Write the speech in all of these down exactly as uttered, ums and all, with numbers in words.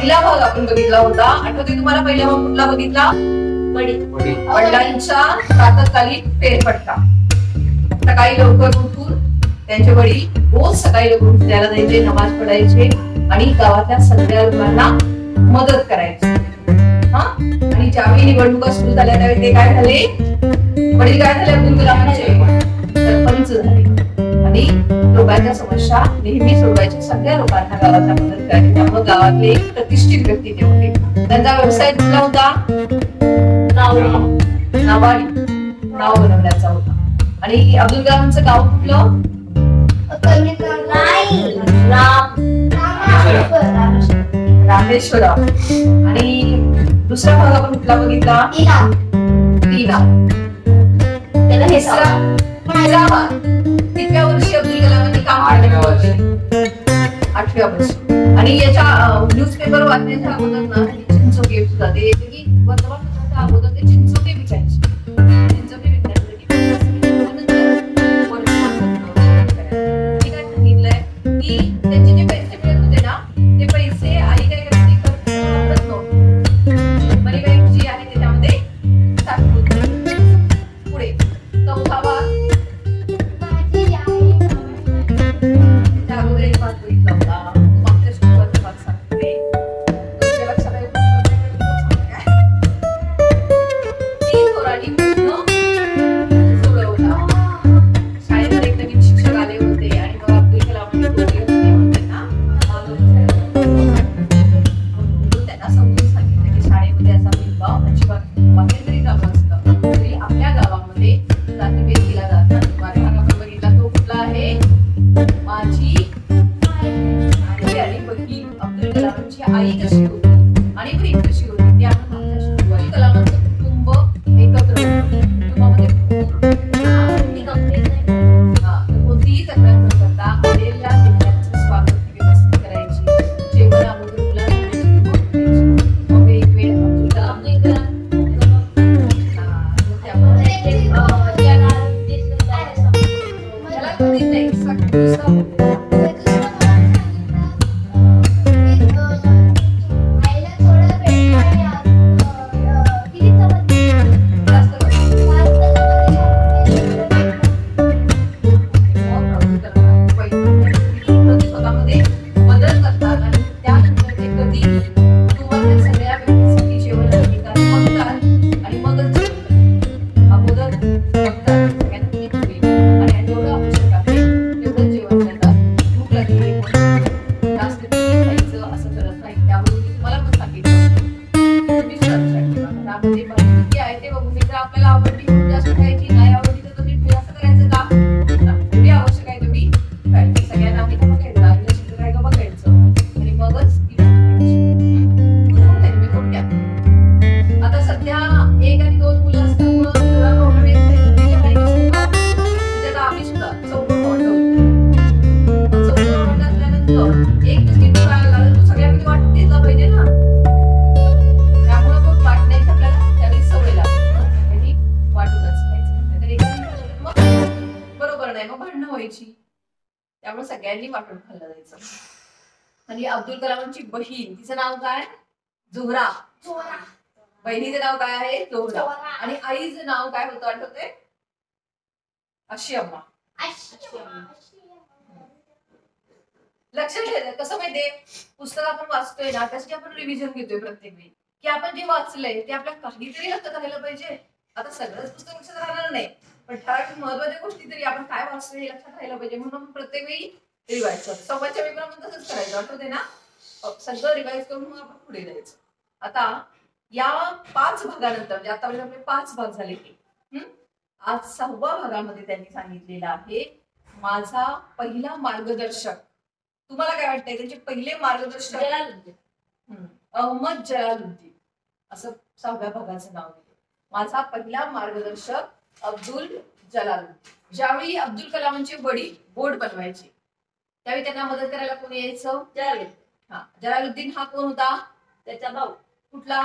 पहिला भाग आपण बघितला होता. आठवते तुम्हाला पहिला भाग कुठला बघितला? वडिलांच्या प्रातःकालीन फेरफटका. सकाळी लवकर उठून त्यांचे वडील रोज सकाळी लवकर उठून त्याला जायचे, नमाज पढायचे आणि गावातल्या सगळ्या लोकांना मदत करायची. हा आणि ज्यावेळी निवडणुका सुरू झाल्या त्यावेळी ते काय झाले, वडील काय झाले, अब्दुल कलामांचे सरपंच झाले आणि लोकांच्या समस्या नेहमी सोडवायच्या, सगळ्या लोकांना गावातल्या मदत करायची. त्यामुळे गावातले एक प्रतिष्ठित व्यक्ती ते होते. त्यांचा व्यवसाय कुठला होता? नावाडी नाव बनवण्याचा होता. आणि अब्दुल कलामांचं गाव कुठलं? रामेश्वरम. आणि दुसरा भाग आपण कुठला बघितला? तीना. तिसरा भाग कितव्या वर्षी अब्दुल कलामांनी काम केलं? आठव्या वर्षी. आणि याच्या न्यूजपेपर वाचण्याच्या अगोदर ना चिंचोके सुद्धा ते येते की वर्तमानपत्राच्या अगोदर ते चिंचोके विचारायचे. चिंचोके विचारलं की मी काय सांगितलंय की त्यांचे जे पैसे मिळत होते ना ते पैसे आई काय करायची, खर्च वापरत नव्हती. मनी बँक जी आहे त्याच्यामध्ये साठवून. पुढे चौथा भाग त्या अगोदर एक भाग बघितला होता. मागच्या शुक्रवारचा भाग सांगते. तुमच्या लक्षात आहे तीन थोरांनी प्रश्न सोडवला. शाळेमध्ये एक नवीन शिक्षक आले होते आणि मग अब्दुल कलामांनी बोलले होते म्हणून त्यांना समजून सांगितलं की शाळेमध्ये असा भेदभाव अजिबात बाहेर जरी गाव असलं तरी आपल्या गावामध्ये जातीभेद केला जातो. भाग आपण बघितला तो कुठला आहे? माझी आई आणि बहीण. अब्दुल कलामांची आई कशी होती आणि बहीण कशी होती ते आपण मागच्या शुक्रवारी. कलामांचं कुटुंब एकत्र होतं. कुटुंबामध्ये कोणतीही तक्रार न करता आलेल्या लोकांचं स्वागत व्यवस्थित करायची. जेवण अगोदर मुलांना मग एक वेळ अब्दुल कलाम त्यामुळे सगळ्यांनी वाटून खाल्लं जायचं. आणि अब्दुल कलामांची बहीण, तिचं नाव काय? जोहरा. बहिणीचं नाव काय आहे? जोहरा. आणि आईचं नाव काय होतं आठवते? अशियम्मा. लक्षात ठेवा कसं माहितीये, पुस्तक आपण वाचतोय ना त्यासाठी आपण रिव्हिजन घेतोय प्रत्येक वेळी की आपण जे वाचलंय ते आपल्या काहीतरी लक्षात राहायला पाहिजे. आता सगळंच पुस्तक लक्षात राहणार नाही पण ठराविक महत्वाच्या गोष्टी तरी आपण काय वाचतोय हे लक्षात राहायला पाहिजे म्हणून आपण प्रत्येक वेळी रिवाइज करतो. संवादच्या पेपरामध्ये तसंच करायचं आठवते ना, सगळं रिवाइज करून मग आपण पुढे जायचं. आता या पाच भागानंतर म्हणजे आतापर्यंत आपले पाच भाग झाले की आज सहाव्या भागामध्ये त्यांनी सांगितलेलं आहे माझा पहिला मार्गदर्शक. तुम्हाला काय वाटतंय त्यांचे पहिले मार्गदर्शक? अहमद जलालुद्दीन असं सहाव्या भागाचं नाव दिलं. माझा पहिला मार्गदर्शक अब्दुल जलालुद्दीन. ज्यावेळी अब्दुल कलामांचे वडील बोर्ड बनवायचे त्यावेळी त्यांना मदत करायला कोण यायचं? हा, जलालुद्दीन हा कोण होता? त्याचा भाऊ. कुठला?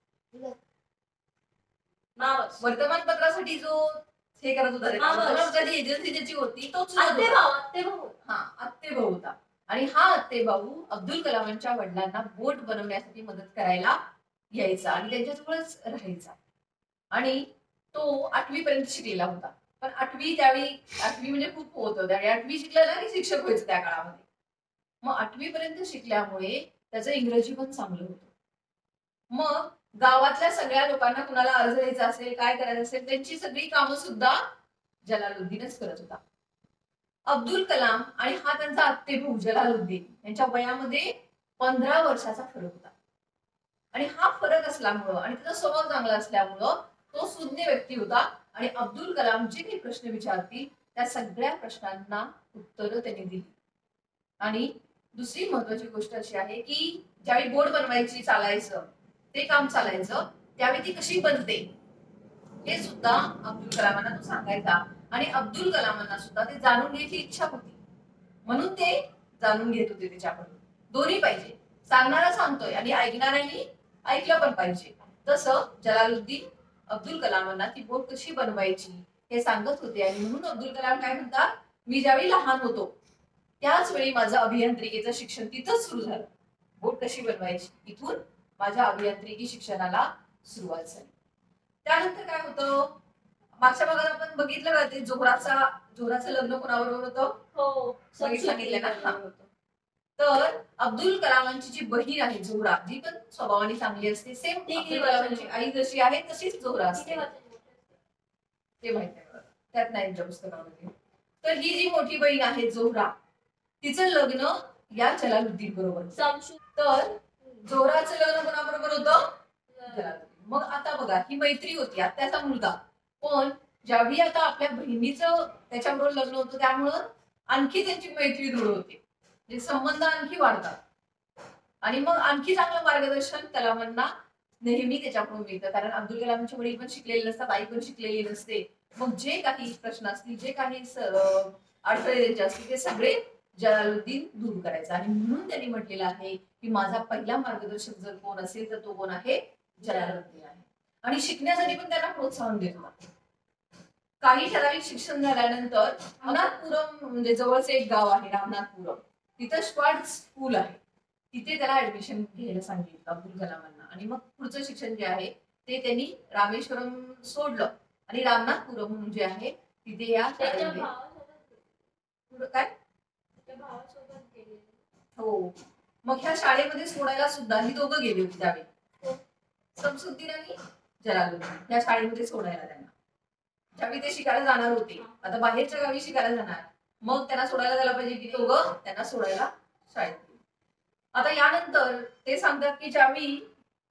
वर्तमानपत्रासाठी जो हे करत होता, एजन्सी ज्याची होती तोच हा आत्ते भाऊ होता. आणि हा आत्तेभाऊ अब्दुल कलामांच्या वडिलांना बोट बनवण्यासाठी मदत करायला यायचा आणि त्यांच्याजवळच राहायचा. आणि तो आठवी पर्यंत शिकलेला होता. पण आठवी त्यावेळी आठवी म्हणजे खूप होतं त्यावेळी आठवी शिकला ना की शिक्षक व्हायचं त्या काळामध्ये. मग आठवी पर्यंत शिकल्यामुळे त्याचं इंग्रजी पण चांगलं होतं. मग गावातल्या सगळ्या लोकांना कुणाला अर्ज द्यायचा असेल काय करायचं असेल त्यांची सगळी कामं सुद्धा जलालुद्दीनच करत होता. अब्दुल कलाम आणि हा त्यांचा आत्तेभाऊ जलालुद्दीन यांच्या वयामध्ये पंधरा वर्षाचा फरक होता. आणि हा फरक असल्यामुळं आणि त्याचा स्वभाव चांगला असल्यामुळं तो सुज्ञ व्यक्ती होता आणि अब्दुल कलाम जे काही प्रश्न विचारतील त्या सगळ्या प्रश्नांना उत्तरं त्यांनी दिली. आणि दुसरी महत्वाची गोष्ट अशी आहे की ज्यावेळी बोट बनवायची चालायचं ते काम चालायचं त्यावेळी ती कशी बनते हे सुद्धा अब्दुल कलामांना तो सांगायचा. आणि अब्दुल कलामांना सुद्धा ते जाणून घ्यायची इच्छा होती म्हणून ते जाणून घेत होते त्याच्याकडून. दोन्ही पाहिजे, सांगणारा सांगतोय आणि ऐकणाऱ्यांनी ऐकलं पण पाहिजे. तसं जलालुद्दीन अब्दुल कलामांना ती बोट कशी बनवायची हे सांगत होते. आणि म्हणून अब्दुल कलाम काय म्हणतात, मी ज्यावेळी लहान होतो त्याच वेळी माझं अभियांत्रिकीचं शिक्षण तिथंच सुरू झालं. बोट कशी बनवायची इथून माझ्या अभियांत्रिकी शिक्षणाला सुरुवात झाली. त्यानंतर काय होतं, मागच्या भागात आपण बघितलं का ते जोहराचा जोहराचं लग्न कोणाबरोबर होतं? हो, सांगितलं ना. तर अब्दुल कलामांची जी बहीण आहे जोहरा जी पण स्वभावाने चांगली असते, सेम अब्दुल कलामांची आई जशी आहे तशीच जोहरा असते. ते माहित आहे मला, त्यात नाही त्या पुस्तकामध्ये. तर ही जी मोठी बहीण आहे जोहरा तिचं लग्न या जलालुद्दीन बरोबर. तर जोहराचं लग्न कोणाबरोबर होतं? जलालुद्दीन. मग आता बघा ही मैत्री होती आत्याचा मुलगा, पण ज्यावेळी आता आपल्या बहिणीचं त्याच्याबरोबर लग्न होतं त्यामुळं आणखी त्यांची मैत्री दृढ होते, म्हणजे संबंध आणखी वाढतात. आणि मग आणखी चांगलं मार्गदर्शन कलामांना नेहमी त्याच्याकडून मिळतं. कारण अब्दुल कलामांचे वडील पण शिकलेले नसतात, आई पण शिकलेली नसते. मग जे काही प्रश्न असतील जे काही अडथळे त्यांचे असतील ते सगळे जलालुद्दीन दूर करायचा. आणि म्हणून त्यांनी म्हटलेलं आहे की माझा पहिला मार्गदर्शक जर कोण असेल तर तो कोण आहे? जलालुद्दीन आहे. आणि शिकण्यासाठी पण त्यांना प्रोत्साहन देत होता. काही ठराविक शिक्षण झाल्यानंतर रामनाथपुरम म्हणजे जवळचे एक गाव आहे रामनाथपुरम, तिथं स्क्वाड स्कूल आहे, तिथे त्याला ऍडमिशन घ्यायला सांगितलं अब्दुल कलामांना. आणि मग पुढचं शिक्षण जे आहे ते त्यांनी रामेश्वरम सोडलं आणि रामनाथपुरम म्हणून जे आहे तिथे या शाळेमध्ये काय हो मग ह्या शाळेमध्ये सोडायला सुद्धा ही दोघं गेले होते त्यावेळी, शमसुद्दीन आणि जलालुद्दीन या शाळेमध्ये सोडायला त्यांना. ज्यावेळी ते शिकायला जाणार होते, आता बाहेरच्या गावी शिकायला जाणार, मग त्यांना सोडायला जायला पाहिजे की दोघं त्यांना सोडायला शाळेत. आता यानंतर ते सांगतात की ज्यावेळी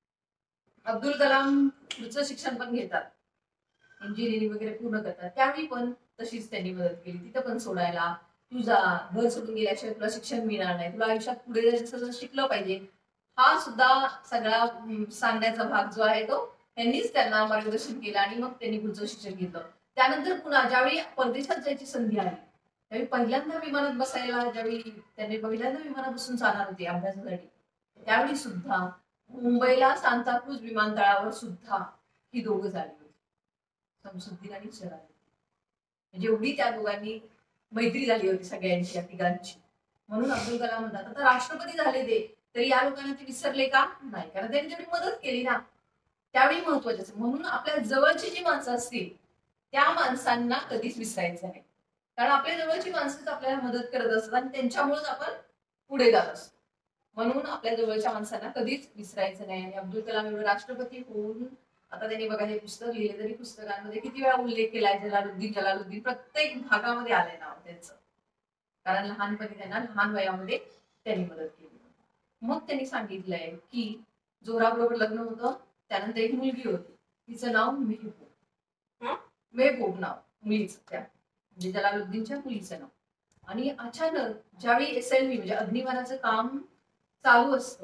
अब्दुल कलाम पुढचं शिक्षण पण घेतात, इंजिनिअरिंग वगैरे पूर्ण करतात, त्यावेळी पण तशीच त्यांनी मदत केली. तिथं पण सोडायला, तुझा घर सोडून गेल्याशिवाय तुला शिक्षण मिळणार नाही, तुला आयुष्यात पुढे जायचं शिकलं पाहिजे, हा सुद्धा सगळा सांगण्याचा भाग जो आहे तो त्यांनीच त्यांना मार्गदर्शन केलं. आणि मग त्यांनी पुढचं शिक्षण घेतलं. त्यानंतर पुन्हा ज्यावेळी परदेशात जायची संधी आली त्यावेळी पहिल्यांदा विमानात बसायला ज्यावेळी त्यांनी पहिल्यांदा विमानात बसून जाणार होते अभ्यासासाठी, त्यावेळी सुद्धा मुंबईला सांताक्रूज विमानतळावर सुद्धा ही दोघं झाली होती, शमसुद्दीन आणि जलालुद्दीन. म्हणजे एवढी त्या दोघांनी मैत्री झाली होती सगळ्यांची या तिघांची. म्हणून अब्दुल कलाम म्हणतात आता राष्ट्रपती झाले ते तरी या लोकांना ते विसरले का नाही, कारण त्यांनी जेवढी मदत केली ना त्यावेळी महत्वाचं. म्हणून आपल्या जवळची जी माणसं असतील त्या माणसांना कधीच विसरायचं नाही, कारण आपल्या जवळची माणसंच आपल्याला मदत करत असतात आणि त्यांच्यामुळेच आपण पुढे जात असतो. म्हणून आपल्या जवळच्या माणसांना कधीच विसरायचं नाही. आणि अब्दुल कलाम एवढे राष्ट्रपती होऊन आता त्यांनी बघा हे पुस्तक लिहिले तरी पुस्तकांमध्ये किती वेळा उल्लेख केलाय जलालुद्दीन जलालुद्दीन, प्रत्येक भागामध्ये आलंय नाव त्यांचं, कारण लहानपणी त्यांना लहान वयामध्ये त्यांनी मदत केली. मग त्यांनी सांगितलंय की जोहराबरोबर लग्न होतं, त्यानंतर एक मुलगी होती तिचं नाव मेहबूब, मेहबूब नाव मुलीचं, त्या म्हणजे जलालुद्दीनच्या मुलीचं नाव. आणि अचानक ज्यावेळी एस एल व्ही म्हणजे अग्निबाणाचं काम चालू असतं,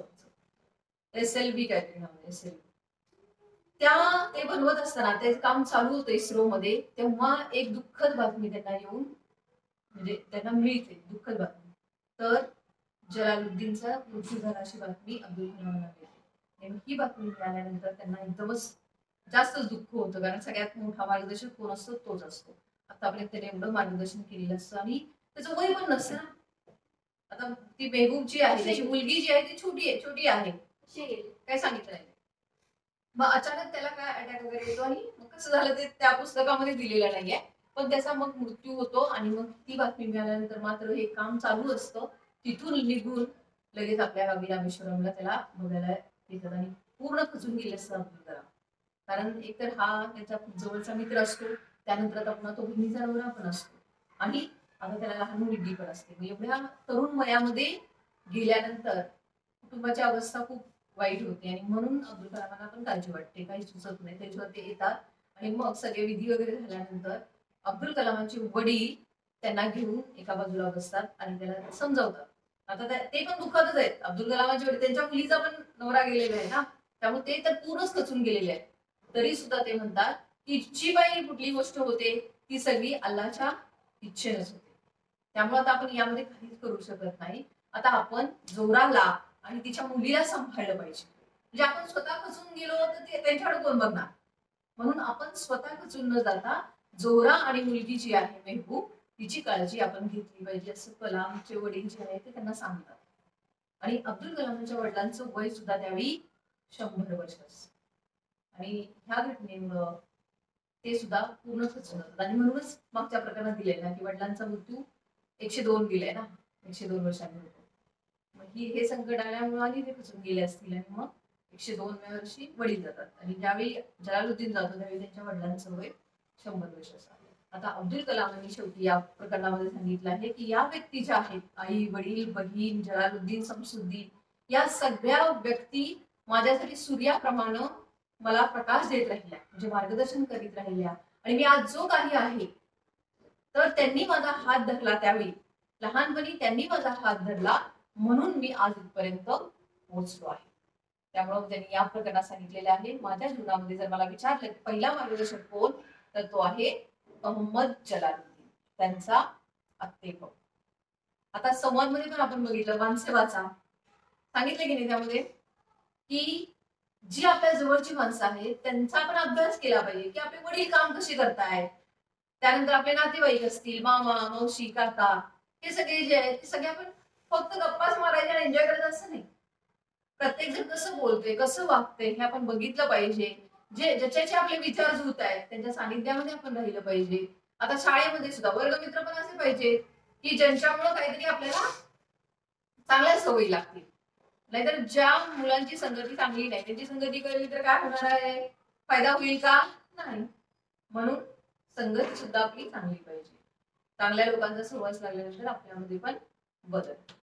एस एल व्ही काहीतरी नाव एस एल व्ही, त्या ते बनवत असताना ते काम चालू होतं इस्रो मध्ये, तेव्हा एक दुःखद बातमी त्यांना येऊन म्हणजे त्यांना मिळते दुःखद बातमी. तर जलालुद्दीनचा मृत्यू झाला अशी बातमी अब्दुल कलामांना मिळते. ही बातमी मिळाल्यानंतर त्यांना एकदमच जास्तच दुःख होतं, कारण सगळ्यात मोठा मार्गदर्शक कोण असतो तोच असतो. आतापर्यंत त्याने एवढं मार्गदर्शन केलेलं असतं आणि त्याचं वय पण नसतं ना, आता ती मेहबूब जी आहे त्याची मुलगी जी आहे ती छोटी आहे छोटी आहे काय सांगितलं नाही. मग अचानक त्याला काय अटॅक वगैरे येतो आणि मग कसं झालं ते त्या पुस्तकामध्ये दिलेलं नाहीये, पण त्याचा मग मृत्यू होतो. आणि मग ती बातमी मिळाल्यानंतर मात्र हे काम चालू असतं. तिथून निघून लगेच आपल्या गावी रामेश्वरमला त्याला बघायला येतात आणि पूर्ण खचून गेले असतं अब्दुल कलाम. कारण एकतर हा त्याचा खूप जवळचा मित्र असतो, त्यानंतर आता पुन्हा तो बहिणीचा नवरा पण असतो आणि आता त्याला लहान मुलगी पण असते. मग एवढ्या तरुण वयामध्ये गेल्यानंतर कुटुंबाची अवस्था खूप वाईट होते आणि म्हणून अब्दुल कलामांना पण काळजी वाटते, काही सुचत नाही. त्याच्यावर ते येतात आणि मग सगळे विधी वगैरे झाल्यानंतर अब्दुल कलामांचे वडील त्यांना घेऊन एका बाजूला बसतात आणि त्याला समजावतात. आता ते पण दुःखातच आहेत. अब्दुल कलामांचे वडील, त्यांच्या मुलीचा पण नवरा गेलेला आहे ना, त्यामुळे ते तर पूर्णच खचून गेलेले आहेत. तरी सुद्धा ते म्हणतात की जी काही कुठली गोष्ट होते ती सगळी अल्लाच्या इच्छेनच होते. त्यामुळे आता आपण यामध्ये काहीच करू शकत नाही. आता आपण जोराला आणि तिच्या मुलीला सांभाळलं पाहिजे. म्हणजे आपण स्वतः खचून गेलो तर ते त्यांच्याकडे कोण बघणार. म्हणून आपण स्वतः खचून न जाता जोरा आणि मुलगी जी आहे मेहबूब तिची काळजी आपण घेतली पाहिजे असं कलामचे वडील जे आहेत ते त्यांना सांगतात. आणि अब्दुल कलामच्या वडिलांचं वय सुद्धा त्यावेळी शंभर वर्ष असतं. आणि ह्या घटनेमुळं ते सुद्धा पूर्ण खचून जातात. आणि म्हणूनच मागच्या प्रकरणात दिलंय ना की वडिलांचा मृत्यू एकशे दोन दिलाय ना, एकशे दोन वर्षांनी होतो. मग ही हे संकट आल्यामुळे आणि ते खचून गेले असतील आणि मग एकशे दोनव्या वर्षी वडील जातात. आणि ज्यावेळी जलालुद्दीन जातो त्यावेळी त्यांच्या वडिलांचं वय शंभर वर्ष असतं. आता अब्दुल कलामांनी शेवटी या प्रकरणामध्ये सांगितलं आहे की या व्यक्ती ज्या आहेत, आई वडील बहीण जलालुद्दीन शमसुद्दीन, या सगळ्या व्यक्ती माझ्यासाठी सूर्याप्रमाणे मला प्रकाश देत राहिल्या, म्हणजे मार्गदर्शन करीत राहिल्या. आणि मी आज जो काही आहे तर त्यांनी माझा हात धरला, त्यावेळी लहानपणी त्यांनी माझा हात धरला म्हणून मी आज इथपर्यंत पोहोचलो आहे. त्यामुळे त्यांनी या प्रकरणात सांगितलेले आहे. माझ्या जीवनामध्ये जर मला विचारलं की पहिला मार्गदर्शक कोण, तर तो आहे अहमद जलालुद्दीन, त्यांचा आत्तेभाऊ. आता संवादमध्ये पण आपण बघितलं, माणसे वाचा सांगितलं की नाही त्यामध्ये, की जी आपल्या जवळची माणसं आहेत त्यांचा आपण अभ्यास केला पाहिजे की आपले वडील काम कसे करतायत. त्यानंतर आपले नातेवाईक असतील, मामा मावशी काका, हे सगळे जे आहेत ते सगळे आपण फक्त गप्पाच मारायचे आणि एन्जॉय करायचं असं नाही. प्रत्येक जण कसं बोलतोय कसं वागतंय हे आपण बघितलं पाहिजे. जे ज्याच्याचे आपले विचार जुळत आहेत त्यांच्या सानिध्यामध्ये आपण राहिलं पाहिजे. आता शाळेमध्ये सुद्धा वर्गमित्र पण असे पाहिजे की ज्यांच्यामुळे काहीतरी आपल्याला चांगल्या सवयी लागतील. नाहीतर ज्या मुलांची संगती चांगली नाही त्यांची संगती केली तर काय होणार आहे, फायदा होईल का, नाही. म्हणून संगती सुद्धा आपली चांगली पाहिजे. चांगल्या लोकांचा सहवास लागल्यानंतर आपल्यामध्ये पण बदल.